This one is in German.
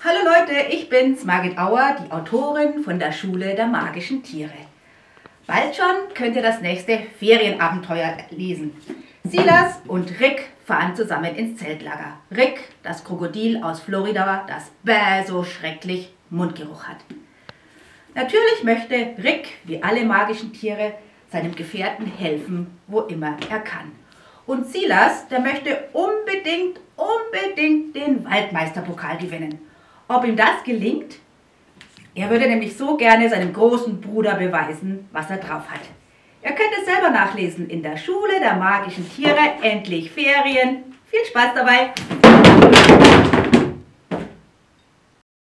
Hallo Leute, ich bin's, Margit Auer, die Autorin von der Schule der magischen Tiere. Bald schon könnt ihr das nächste Ferienabenteuer lesen. Silas und Rick fahren zusammen ins Zeltlager. Rick, das Krokodil aus Florida, das bäh so schrecklich Mundgeruch hat. Natürlich möchte Rick, wie alle magischen Tiere, seinem Gefährten helfen, wo immer er kann. Und Silas, der möchte unbedingt den Waldmeisterpokal gewinnen. Ob ihm das gelingt? Er würde nämlich so gerne seinem großen Bruder beweisen, was er drauf hat. Ihr könnt es selber nachlesen in der Schule der magischen Tiere. Endlich Ferien. Viel Spaß dabei!